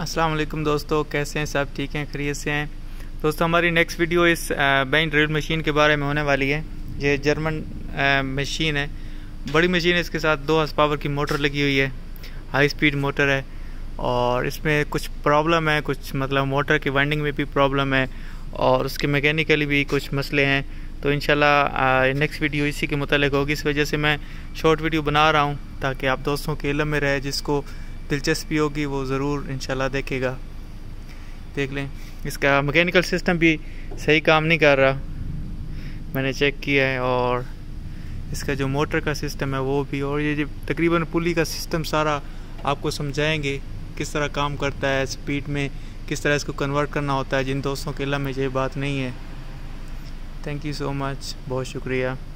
अस्सलाम वालेकुम दोस्तों, कैसे हैं? सब ठीक हैं, खैरियत से हैं? दोस्तों, हमारी नेक्स्ट वीडियो इस बेन ड्रिल मशीन के बारे में होने वाली है। ये जर्मन मशीन है, बड़ी मशीन है। इसके साथ 2 हॉर्स पावर की मोटर लगी हुई है, हाई स्पीड मोटर है। और इसमें कुछ प्रॉब्लम है, कुछ मतलब मोटर की वाइंडिंग में भी प्रॉब्लम है और उसके मैकेनिकली भी कुछ मसले हैं। तो इंशाल्लाह नेक्स्ट वीडियो इसी के मुतालिक होगी। इस वजह से मैं शॉर्ट वीडियो बना रहा हूँ ताकि आप दोस्तों के इल्म में रहे। जिसको दिलचस्पी होगी वो ज़रूर इंशाल्लाह देखेगा, देख लें। इसका मैकेनिकल सिस्टम भी सही काम नहीं कर रहा, मैंने चेक किया है। और इसका जो मोटर का सिस्टम है वो भी, और ये जो तकरीबन पुली का सिस्टम सारा आपको समझाएंगे किस तरह काम करता है, स्पीड में किस तरह इसको कन्वर्ट करना होता है। जिन दोस्तों के इल्म में ये बात नहीं है, थैंक यू सो मच, बहुत शुक्रिया।